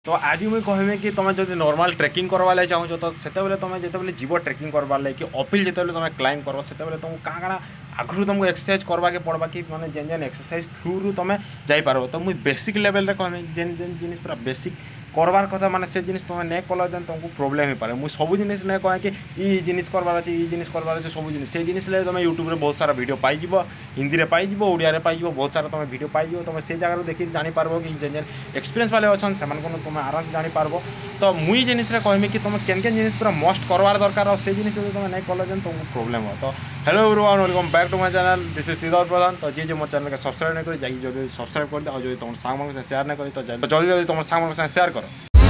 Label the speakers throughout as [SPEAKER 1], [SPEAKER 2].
[SPEAKER 1] तो आज मुझे कहमी कि तुम जो नॉर्मल ट्रेकिंग करवा चाहो तो से तुम जो जीव ट्रेकिंग करवा कि अपिल जो तुम क्लाइंब कर से तुमको क्या क्या आगु तुमको एक्सरसाइज करवा के पड़वा कि मैंने जेन जेन एक्सरसाइज थ्रू तुम जापर तो मुझे बेसिक लेवल कहमी जेन जेन जिन पूरा बेसिक करवार कथा माने से जिनिस तुम नहीं कल देन तुमको प्रोब्लेम हो पाए मुझे सब जिनिस नहीं कहे कि ई जिनिस करवार अच्छे ई जिनिस करवार अच्छे सब जिनिस से जिनिस तुम यूट्यूब में बहुत सारा वीडियो पाइज हिंदी में पाइज ओडिया पाइज बहुत सारा तुम वीडियो पाइज तुम से जगह देखिए जापर कि जेन जेन एक्सपीरियंस वाले अच्छा से तुम आराम से जापर तो मुई जिनिस कहमी कि तुम केन केन जिनिस पूरा मस्ट करवार दरकार और से जिनिस तुम नहीं कल देन तुमको प्रोब्लेम हो तो hello everyone welcome back to my channel this is Siddharth Pradhan तो जी मोर चैनल के सब्सक्राइब नहीं करी जो सब्सक्राइब कर दे और जो तुम सांग शेयर नहीं करी तो जल्दी जल्दी तुम सांग शेयर करो।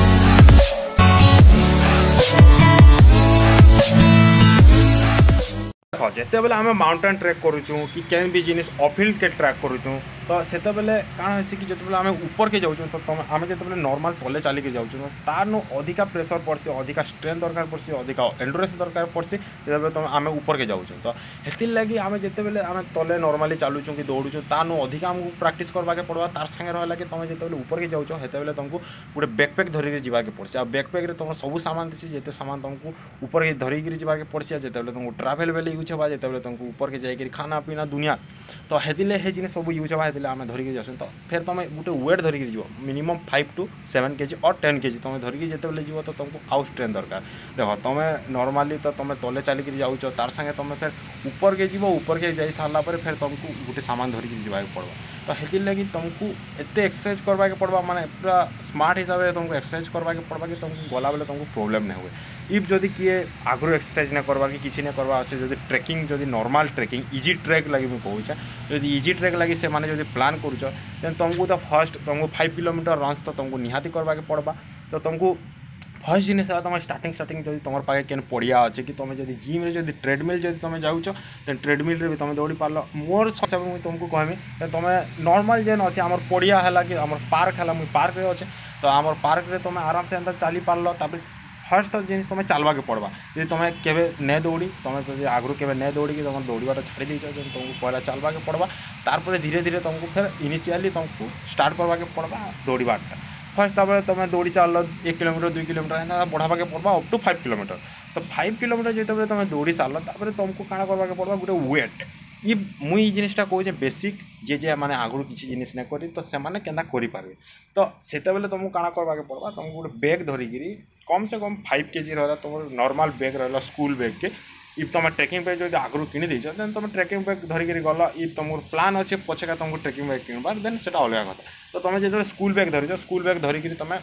[SPEAKER 1] देखो जिते बेले आम माउंटेन ट्रेक करूँ कि केन भी जिनिस अपहिल के ट्रैक करूँ तो से बेले काण हो कि जो आम ऊपर के जाऊँ तो आम जो नॉर्मल तले चलिक जाऊँ तार अधिका प्रेसर पड़सी अधिका स्ट्रेंथ दरकार पड़सी अधिका एंडुरेंस दरकार पड़सी जो तुम आम ऊपर के जाऊँ तो हेतिर लगी आम जिते बेले आम तले नॉर्मली चलुँ कि दौड़ूँ तार अधिका आमको प्राक्ट करवा के पड़वा तार संगे रहा कि तुम जो ऊपर के जाऊँ हेते बेले तुमको गोटे बैकपैक धरिक जावाके पड़सी आ बैकपैक तुम सब सामान थी जिते सामान तुमको ऊपर के धरिक जावाके पड़सी जिते तुमको ट्राभेल बेले यूज होगा जिते तुमको ऊपर के जाकर खाना पीना दुनिया तो हेतिले हे जिनिस सब यूज होगा हेतिले आम धरिक जाऊँ तो फिर तुम गोटे वेट धरिक जीव मिनिमम 5 to 7 kg और 10 kg तुम धरिक जिते जीव तो तुमको आउ स्ट्रेंथ दरकार देख तुम नॉर्मली तो तुम तले चलिक जाऊँ तार संगे तुम फिर ऊपर के जीव ऊपर के जा सारा पर फिर तुमको गोटे सामान धरिक जावाक पड़ो तो हेतिर लगी तुमको एत एक्सरसाइज करवा के पड़वा माने पूरा स्मार्ट हिसाब से तुमको एक्सरसाइज करवा के पड़वा कि तुमको गला बेले तुमको प्रोब्लेम नहीं हुए इफ जदि किए आगु एक्सरसाइज नहीं करवा कि किसी नहीं करवा से जदि ट्रेकिंग जदि नॉर्मल ट्रेकिंग इजी ट्रेक लगी मुझे कहूँ जदि इजी ट्रेक लगी से माने जदि प्लान करूँ देन तुमको तो फर्स्ट तुमको 5 किलोमीटर रन्स तो तुमको निहाती करवा के पड़वा तो तुमको फर्स्ट जिनिस तुम स्टार्टिंग जब तुम पाखे केन पड़िया अच्छे कि तुम जब जिम रे जब ट्रेडमिल जब तुम जाऊँ देन ट्रेडमिल रे भी तुम दौड़ी पार मोर हिसाब मुझे तुमको कहमी तुम नॉर्मल जेन अच्छे आम पड़िया है कि आम पार्क है मुझे पार्क रे अच्छे तो आम पार्क रे तुम आराम से एंता चली पार फर्स्ट जिनिस तुम चलवा के पड़वा जी तुम केवे नहीं दौड़ी तुम आगु के नहीं दौड़ी तुम दौड़ाटा छाड़ी देच तुमको पहला चलवा के पड़वा तार धीरे धीरे तुमको फिर इनिशियली तुमको स्टार्ट करवा के पड़वा दौड़ाटा फर्स्ट तुम दौड़ी चल 1 किलोमीटर 2 किलोमीटर एंता बढ़ावा के पड़वा अप टू 5 किलोमीटर तो 5 किलोमीटर जो तुम दौड़ी सार तुमको काଣା करवा के पड़वा गोटे वेट ये मुई जिनिसटा कहूँ बेसिक जे जे माने आगु किसी जिनिस नहीं करी तो से माने केना करि पारबे तो सेते बेले तुमको काଣା करवा के पड़वा तुमको गोटे बैग धरिकी कम से कम 5 kg रहा तुम नॉर्मल बैग रहा स्कूल बैग के इफ तुम ट्रेकिंग बैग जो आगु किनी देछ देन तुम ट्रेकिंग बैग धरिक गल इफ तुम प्लान अच्छे पछेका तुमको ट्रेकिंग बैग किणबार देन सेटा अलग कथा तो तुम जो स्कूल बैग धरिच स्कूल बैग धरिक तुम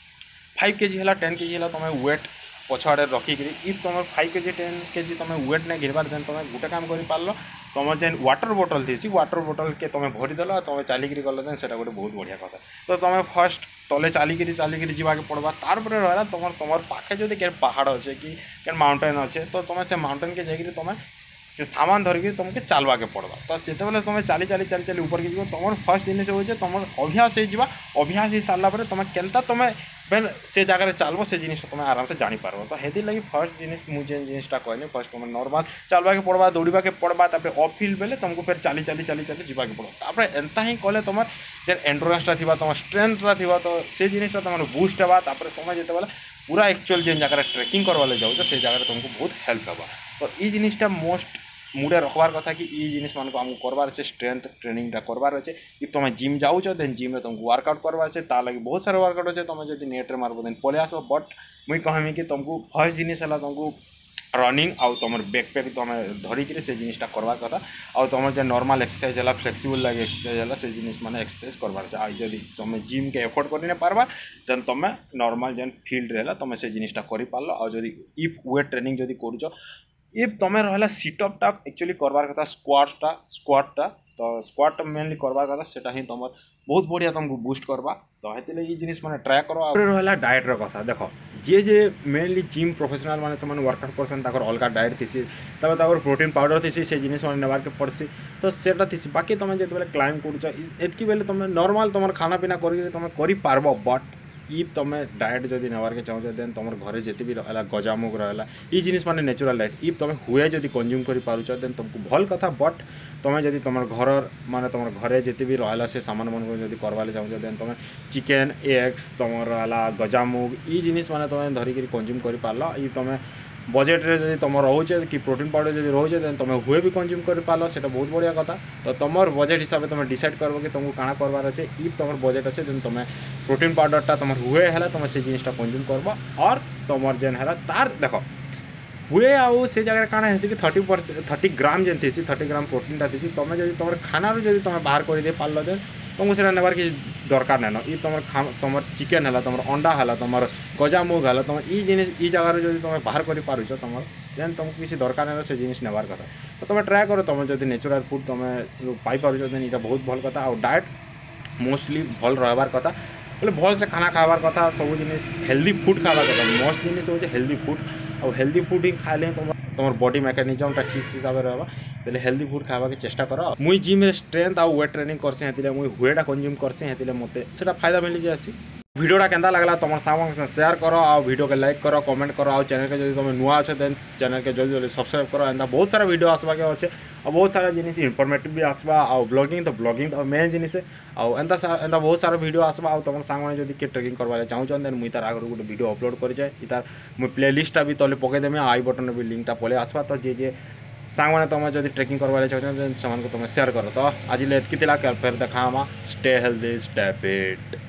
[SPEAKER 1] 5 kg है 10 kg है तुम वेट पछआड़े रखिक इफ तुम 5 kg 10 kg तुम वेट नहीं घिरबार देन तुम गोटे काम कर पार तुम जेन वाटर बोटल थी वाटर बोटल के तुम भरीदेल तुम चलिक गल देन से गोटे बहुत बढ़िया कथा तो तुम फर्स्ट तले चलिक जावाके पड़वा तार पर रहा तुम पाखे जो के पहाड़ अच्छे कि माउंटेन अच्छे तो तुम से माउंटेन के जाकर तुम से सामान धरिक तुमको चलवा के पड़वा तो से तुम चली चली चली चली ऊपर के जीव तुम फर्स्ट जिनिस हो तुम अभ्यास हो अभ्यास हो सारा तुम केनता तुम बेन से जगह चलो से जिन तुम आराम से जापर तो हेती लगी फर्स्ट जिनिस मुझे जिनिसटा कहनी फर्स्ट तुम नॉर्मल चलवा के पड़वा दौड़ा के पड़वा अपहिल बेले तुमको फिर चली चली चली चली जावाके पड़ो एंता ही कले तुम जेन एंडुरेंसटा थी तुम स्ट्रेंथटा थी तो से जिनिसटा तुम बूस्ट होगा तुम जो पूरा एक्चुअल जेन जगह ट्रेकिंग करवा जाऊँ से जगह तुमको बहुत हेल्प होगा तो ये जिनिसटा मोस्ट मुडे रखबार कथा कि ये जिनिस मानको आमको करवार अच्छे स्ट्रेंथ ट्रेनिंगटा करवार अच्छे इफ तुम जिम जाऊँ देन जिम तुमको वर्कआउट करवा अच्छे तार लगे बहुत सारा वर्कआउट अच्छे तुम जो नेट्रे मारब देन पलि आस बट मुझे कहमी कि तुमको फर्स्ट जिनिस है तुमको रनिंग आउ तुम बैकपैक तुम धरिक से जिनिसटा करवार कथा आउ तुम जो नॉर्मल एक्सरसाइज है फ्लेक्सिबल लगे एक्सरसाइज है से जिनिस माने एक्सरसाइज करवार से आज जब तुम जिम के एफोर्ड कर नहीं पार्बार देन तुम नॉर्मल जेन फील्ड रहा तुम से जिनिसटा कर पार आउ जब इफ वेट ट्रेनिंग जब कर इफ तुम रहा सिटअपटा एक्चुअली करवार कथा स्क्वाटा तो स्क्वाट मेनली करवार कथा सेटा ही तुम बहुत बढ़िया तुमको बूस्ट करवा तो ये जिनिस माने ट्राए करो रहा डाएट कथा देख जे मेनली जिम प्रोफेशनल माने से वर्कआउट करसन अलग डाएट थी प्रोटीन पाउडर थी से जिनिस माने नेबार के पड़सी तो सेटा थी बाकी तुम जो क्लाइंब कर बेले तुम नॉर्मल तुम खाना पीना कर तुम कर पारब बट इफ तुम डाएट जदि नेबार के चाहो देन तुम घरे जिते भी रहा गजामुग रहा ये जिनिस माने नेचुरल डाएट इफ तुम हुए जदि कंज्यूम कर पारुछ देन तुमको भल कथा बट तुम जदि तुम घर माने तुम घरे जिते भी रहा से सामान मन को जदि करवा चाहो देन तुम चिकेन एग्स तुम रहा गजामुग ये जिनिस माने तुम धरिक कंज्यूम कर पार ये तुम बजेट रे जदि तुम रोचे कि प्रोटीन पाउडर जदि रोचे देन तुम हुए भी कंज्यूम कर पार से बहुत बढ़िया कथा तो तुम बजेट हिसाब से तुम डिसाइड करबो कि तुमको काଣା करवार अच्छे इफ तुम बजेट अच्छे देन तुम प्रोटीन पाउडरटा तुम हुए है तुम से जिनिसटा कंज्यूम करबो और तुम जेन है तार देख हुए आउ से जगह काଣା है कि 30 ग्राम जेन थी 30 ग्राम प्रोटीनटा थी तुम जब तुम खाना जब तुम बाहर कर दे पार देन तुमको से नेबार किसी दरकार नाइन ये तुम चिकेन है तुम अंडा है तुम गजामुग है तुम ये जिनिस ये जगार जो तुम बाहर कर पारुछ तुम देन तुमको किसी दरकार नहीं से जिनिस नेबार कथा तो तुम ट्राए कर तुम जब नेचुरल फूड तुम पाई पारुछ देन ये बहुत भल कथा और डाएट मोस्टली भल रहबार कथा बोले भल से खाना खाबार कथा सब जिनिस हेल्दी फूड खाबार कथा मोस्ट जिनिस हो हेल्दी फूड और हेल्दी फूड ही खाइले तुम बॉडी मेकानिजमटा ठीक हिसाब से रहा पहले हेल्दी फूड खावा के चेष्टा कर मुई जिम रे स्ट्रेंथ आ वेट ट्रेनिंग करसी हेतिले मुई वेटा कंज्यूम करसी हेतिले मते सेटा फायदा मिली जासी वीडियोटा केंदा लागला तुम सामने से शेयर करो आ वीडियो के लाइक करो कमेंट करो आ चैनल के जब तुम नुआ अच्छे देन चैनल के जल्दी जल्दी सब्सक्राइब करो एंदा बहुत सारा वीडियो आसवा के अच्छे और बहुत सारा जिनिस इनफॉर्मेटिव भी आसवा आ ब्लॉगिंग तो मेन जिनिस आउ एंदा बहुत सारा वीडियो आसवा आ तुम सांग मैंने जब ट्रेकिंग करवा चाहूँ देन मुई तार आगे गोटे वीडियो अपलोड कर जाए तार मुई प्ले लिस्टा भी तले पकईदेमी आई बटन भी लिंकटा पलि आसवा तो जे सांग मैंने तुम जब ट्रेकिंग करवा चाहूँ तुम शेयर कर तो आज एतकी फिर देखा स्टे हेल्दी स्टे फिट।